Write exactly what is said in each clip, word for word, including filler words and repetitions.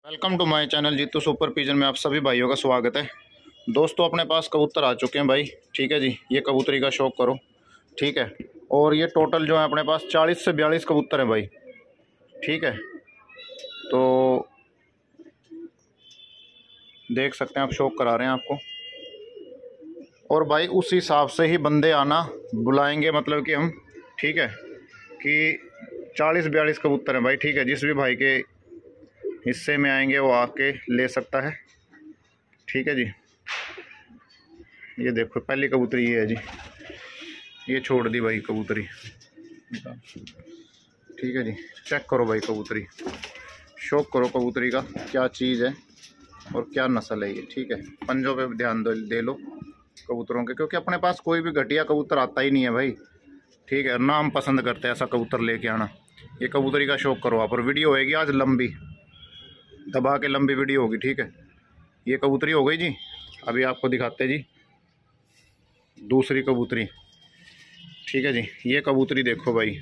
Welcome to my channel Jeetu super pigeon में आप सभी भाइयों का स्वागत है। दोस्तों अपने पास कबूतर आ चुके हैं भाई, ठीक है जी। ये कबूतरी का शौक करो, ठीक है। और ये टोटल जो है अपने पास चालीस से बयालीस कबूतर हैं भाई, ठीक है। तो देख सकते हैं आप, शौक करा रहे हैं आपको। और भाई उस हिसाब से ही बंदे आना बुलाएंगे, मतलब कि हम, ठीक है, कि चालीस बयालीस कबूतर हैं भाई, ठीक है। जिस भी भाई के हिस्से में आएंगे वो आके ले सकता है, ठीक है जी। ये देखो पहली कबूतरी ये है जी, ये छोड़ दी भाई कबूतरी, ठीक है जी। चेक करो भाई कबूतरी, शौक करो कबूतरी का क्या चीज़ है और क्या नस्ल है ये, ठीक है। पंजों पे ध्यान दे, दे लो कबूतरों के, क्योंकि अपने पास कोई भी घटिया कबूतर आता ही नहीं है भाई, ठीक है। ना हम पसंद करते हैं ऐसा कबूतर लेके आना। ये कबूतरी का शौक करो आप। और वीडियो होएगी आज लंबी, दबा के लंबी वीडियो होगी, ठीक है। ये कबूतरी हो गई जी। अभी आपको दिखाते जी दूसरी कबूतरी, ठीक है जी। ये कबूतरी देखो भाई,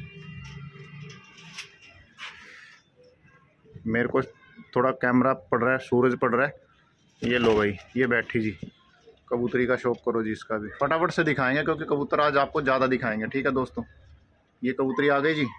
मेरे को थोड़ा कैमरा पड़ रहा है, सूरज पड़ रहा है। ये लो भाई, ये बैठी जी। कबूतरी का शौक करो जी, इसका भी फटाफट से दिखाएंगे क्योंकि कबूतर आज आपको ज़्यादा दिखाएंगे, ठीक है दोस्तों। ये कबूतरी आ गई जी।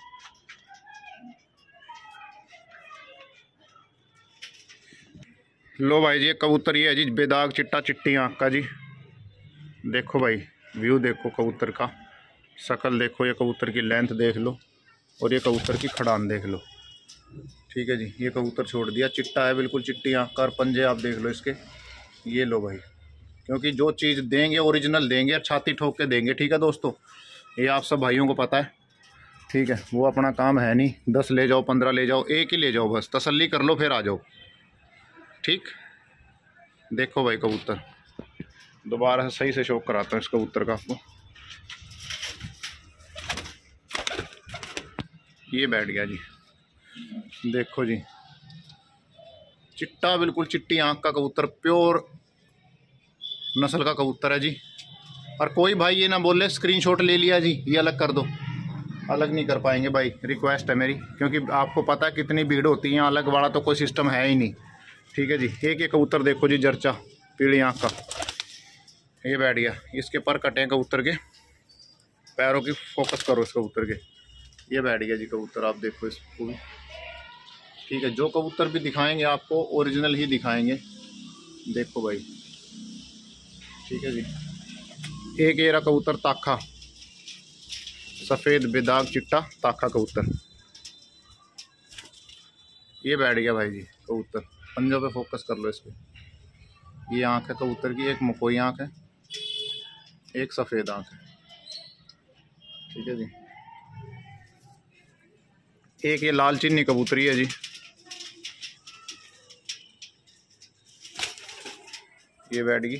लो भाई जी, ये कबूतर ये है जी, बेदाग चिट्टा चिट्टी आँख का जी। देखो भाई व्यू देखो कबूतर का, शक्ल देखो, ये कबूतर की लेंथ देख लो और ये कबूतर की खड़ान देख लो, ठीक है जी। ये कबूतर छोड़ दिया, चिट्टा है बिल्कुल, चिट्टी आँख का। और पंजे आप देख लो इसके। ये लो भाई, क्योंकि जो चीज़ देंगे ओरिजिनल देंगे और छाती ठोक के देंगे, ठीक है दोस्तों। ये आप सब भाइयों को पता है, ठीक है। वो अपना काम है नहीं, दस ले जाओ पंद्रह ले जाओ, एक ही ले जाओ बस, तसल्ली कर लो फिर आ जाओ, ठीक। देखो भाई कबूतर, दोबारा से सही से शौक कराता हूँ इस कबूतर का आपको। ये बैठ गया जी, देखो जी, चिट्टा बिल्कुल चिट्टी आँख का कबूतर, प्योर नस्ल का कबूतर है जी। और कोई भाई ये ना बोले स्क्रीनशॉट ले लिया जी, ये अलग कर दो, अलग नहीं कर पाएंगे भाई, रिक्वेस्ट है मेरी, क्योंकि आपको पता है कितनी भीड़ होती है, अलग वाला तो कोई सिस्टम है ही नहीं, ठीक है जी। एक ये कबूतर देखो जी, जर्चा पीली आँख का, ये बैठ गया। इसके पर कटे हैं कबूतर के, पैरों की फोकस करो इस कबूतर के। ये बैठ गया जी कबूतर, आप देखो इसको भी, ठीक है। जो कबूतर भी दिखाएंगे आपको ओरिजिनल ही दिखाएंगे, देखो भाई, ठीक है जी। एक एरा कबूतर ताखा, सफ़ेद बेदाग चिट्टा ताखा कबूतर, ये बैठ गया भाई जी कबूतर। पंजों पे फोकस कर लो इस पे। ये आँख है कबूतर की, एक मकोई आँख है, एक सफ़ेद आँख है, ठीक है जी। एक ये लाल चिन्नी कबूतरी है जी, ये बैठ गई।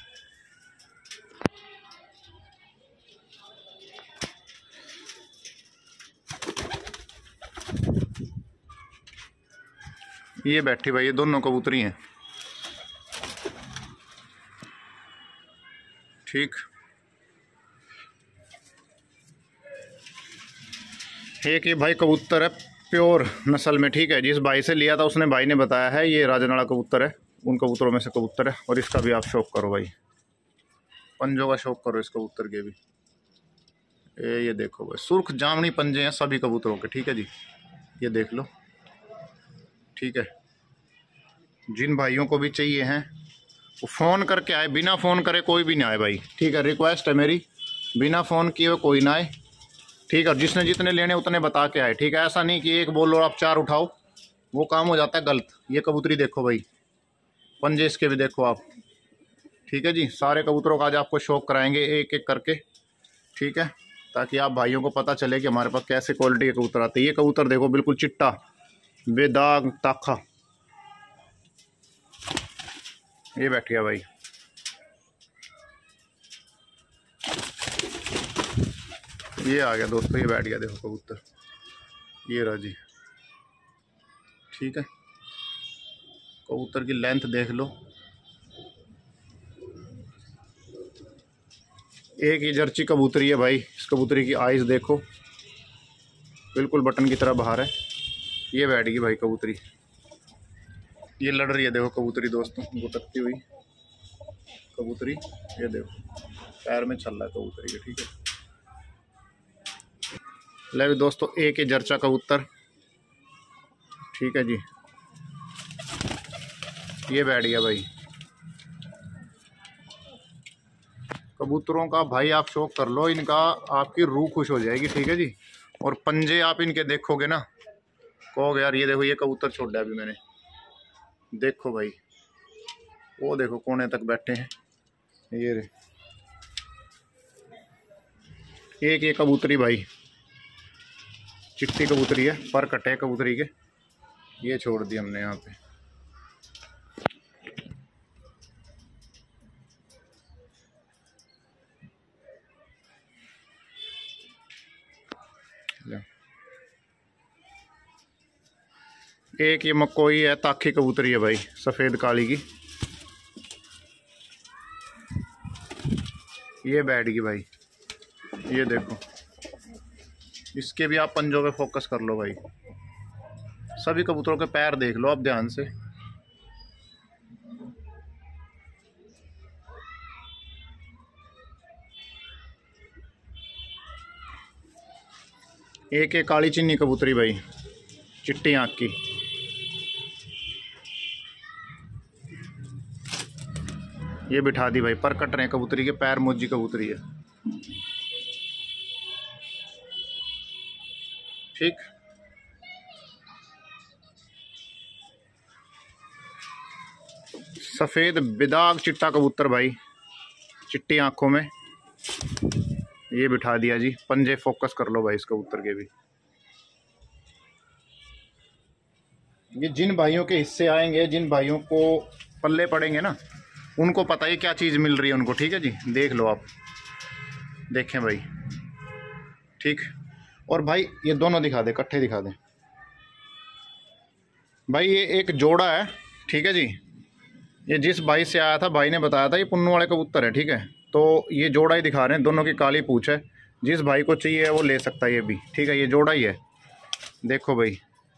ये बैठी भाई, ये दोनों कबूतरी हैं, ठीक। एक ये भाई कबूतर है प्योर नस्ल में, ठीक है। जिस भाई से लिया था उसने भाई ने बताया है ये राजनाड़ा कबूतर है, उन कबूतरों में से कबूतर है। और इसका भी आप शौक करो भाई, पंजों का शौक करो इस कबूतर के भी। ए ये देखो भाई, सुर्ख जामनी पंजे हैं सभी कबूतरों के, ठीक है जी। ये देख लो, ठीक है। जिन भाइयों को भी चाहिए हैं वो फ़ोन करके आए, बिना फ़ोन करे कोई भी ना आए भाई, ठीक है। रिक्वेस्ट है मेरी, बिना फ़ोन किए कोई ना आए, ठीक है। और जिसने जितने लेने उतने बता के आए, ठीक है। ऐसा नहीं कि एक बोलो आप चार उठाओ, वो काम हो जाता है गलत। ये कबूतरी देखो भाई, पंजे इसके भी देखो आप, ठीक है जी। सारे कबूतरों का आज आपको शौक कराएंगे एक एक करके, ठीक है, ताकि आप भाइयों को पता चले कि हमारे पास कैसे क्वालिटी के कबूतर आते हैं। ये कबूतर देखो बिल्कुल चिट्टा बेदाग ताखा, ये बैठ गया भाई। ये आ गया दोस्तों, ये बैठ गया देखो कबूतर, ये रहा जी, ठीक है। कबूतर की लेंथ देख लो। एक ये जर्ची कबूतरी है भाई, इस कबूतरी की आइज़ देखो, बिल्कुल बटन की तरह बाहर है। ये बैठ गई भाई कबूतरी, ये लड़ रही है, देखो कबूतरी दोस्तों, गुटकती हुई कबूतरी। ये देखो पैर में चल रहा है कबूतरी के, ठीक है। ले भी दोस्तों एक ही जर्चा कबूतर, ठीक है जी। ये बैठ गया भाई। कबूतरों का भाई आप शौक कर लो, इनका आपकी रूह खुश हो जाएगी, ठीक है जी। और पंजे आप इनके देखोगे ना, कहोगे यार ये देखो ये कबूतर छोड़ दिया अभी मैंने। देखो भाई, वो देखो कोने तक बैठे हैं ये रे। एक ये कबूतरी भाई, चिट्टी कबूतरी है, पर कटे कबूतरी के, ये छोड़ दी हमने यहाँ पे। एक ये मकोई है, ताखी कबूतरी है भाई, सफ़ेद काली की। ये बैठ गई भाई, ये देखो। इसके भी आप पंजों पे फोकस कर लो भाई। सभी कबूतरों के पैर देख लो आप ध्यान से। एक एक काली चिन्नी कबूतरी भाई, चिट्टी आँख की। ये बिठा दी भाई, पर कट रहे हैं कबूतरी के पैर, मोजी कबूतरी है, ठीक। सफ़ेद बिदाग चिट्टा कबूतर भाई, चिट्टी आँखों में। ये बिठा दिया जी, पंजे फोकस कर लो भाई इस कबूतर के भी। ये जिन भाइयों के हिस्से आएंगे, जिन भाइयों को पल्ले पड़ेंगे ना, उनको पता है क्या चीज़ मिल रही है उनको, ठीक है जी। देख लो आप, देखें भाई, ठीक। और भाई ये दोनों दिखा दे, इकट्ठे दिखा दे भाई। ये एक जोड़ा है, ठीक है जी। ये जिस भाई से आया था, भाई ने बताया था ये पुन्नू वाले कबूतर है, ठीक है। तो ये जोड़ा ही दिखा रहे हैं, दोनों की काली पूंछ है। जिस भाई को चाहिए वो ले सकता है ये भी, ठीक है। ये जोड़ा ही है, देखो भाई।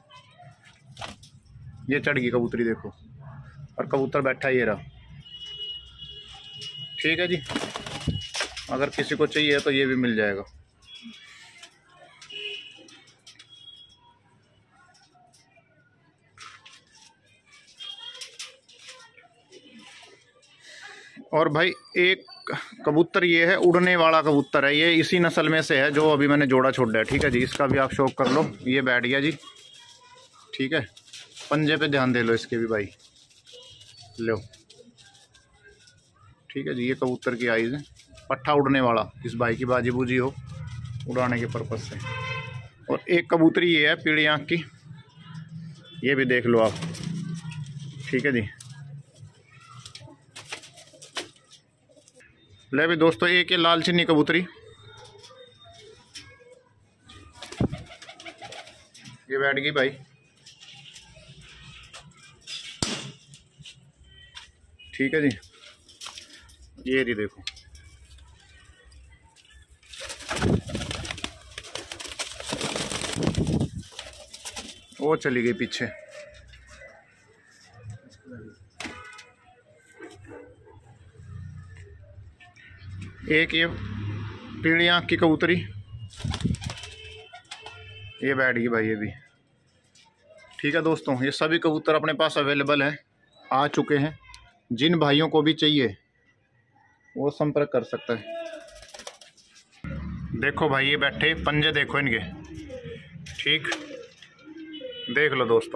ये चढ़ गई कबूतरी देखो, और कबूतर बैठा ये रहा, ठीक है जी। अगर किसी को चाहिए तो ये भी मिल जाएगा। और भाई एक कबूतर ये है, उड़ने वाला कबूतर है, ये इसी नस्ल में से है जो अभी मैंने जोड़ा छोड़ा है, ठीक है जी। इसका भी आप शौक कर लो। ये बैठ गया जी, ठीक है। पंजे पे ध्यान दे लो इसके भी भाई, लो, ठीक है जी। ये कबूतर की आइज़ है, पट्ठा उड़ने वाला, इस भाई की बाजी बूजी हो उड़ाने के पर्पज से। और एक कबूतरी ये है पीली आँख की, ये भी देख लो आप, ठीक है जी। ले भी दोस्तों एक ये लाल चिन्नी कबूतरी, ये बैठ गई भाई, ठीक है जी। ये रही देखो, वो चली गई पीछे। एक ये पीली आँख की कबूतरी, ये बैठ गई भाई, ये भी, ठीक है दोस्तों। ये सभी कबूतर अपने पास अवेलेबल है, आ चुके हैं। जिन भाइयों को भी चाहिए वो संपर्क कर सकता है। देखो भाई ये बैठे, पंजे देखो इनके, ठीक। देख लो दोस्तों,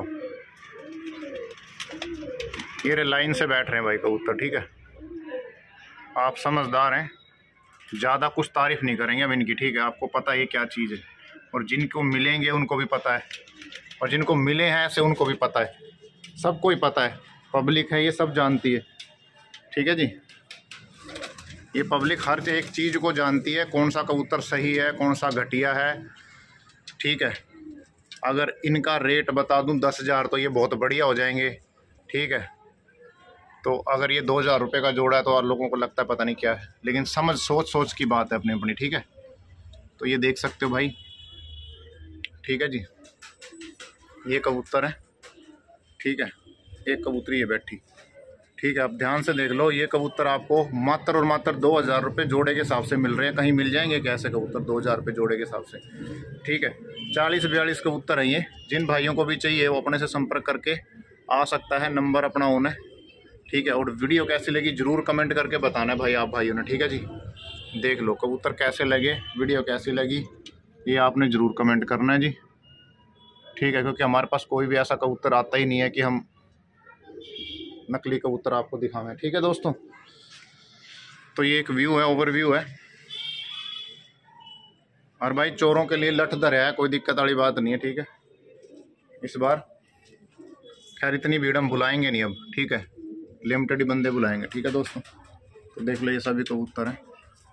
ये लाइन से बैठ रहे हैं भाई कबूतर, ठीक है। आप समझदार हैं, ज़्यादा कुछ तारीफ़ नहीं करेंगे अब इनकी, ठीक है। आपको पता है ये क्या चीज़ है, और जिनको मिलेंगे उनको भी पता है, और जिनको मिले हैं ऐसे उनको भी पता है, सबको ही पता है। पब्लिक है ये सब जानती है, ठीक है जी। ये पब्लिक हर एक चीज़ को जानती है, कौन सा कबूतर सही है, कौन सा घटिया है, ठीक है। अगर इनका रेट बता दूं दस हज़ार तो ये बहुत बढ़िया हो जाएंगे, ठीक है। तो अगर ये दो हज़ार रुपये का जोड़ा है तो और लोगों को लगता है पता नहीं क्या है, लेकिन समझ सोच सोच की बात है अपनी अपनी, ठीक है। तो ये देख सकते हो भाई, ठीक है जी। ये कबूतर है, ठीक है। एक कबूतरी है बैठी, ठीक है। आप ध्यान से देख लो, ये कबूतर आपको मात्र और मात्र दो हज़ार रुपये जोड़े के हिसाब से मिल रहे हैं। कहीं मिल जाएंगे क्या ऐसे कबूतर दो हज़ार रुपये जोड़े के हिसाब से, ठीक है। चालीस बयालीस कबूतर हैं ये। जिन भाइयों को भी चाहिए वो अपने से संपर्क करके आ सकता है, नंबर अपना ऑन है, ठीक है। और वीडियो कैसी लगी ज़रूर कमेंट करके बताना है भाई आप भाइयों ने, ठीक है जी। देख लो कबूतर कैसे लगे, वीडियो कैसी लगी, ये आपने ज़रूर कमेंट करना है जी, ठीक है। क्योंकि हमारे पास कोई भी ऐसा कबूतर आता ही नहीं है कि हम नकली कबूतर आपको दिखावें, ठीक है दोस्तों। तो ये एक व्यू है, ओवरव्यू है। और भाई चोरों के लिए लठ धर है, कोई दिक्कत वाली बात नहीं है, ठीक है। इस बार खैर इतनी भीड़ हम बुलाएंगे नहीं अब, ठीक है, लिमिटेड ही बंदे बुलाएंगे, ठीक है दोस्तों। तो देख लो ये सभी कबूतर हैं।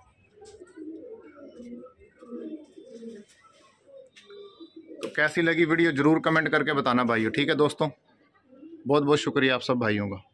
तो कैसी लगी वीडियो ज़रूर कमेंट करके बताना भाइयों, ठीक है दोस्तों। बहुत बहुत शुक्रिया आप सब भाइयों का।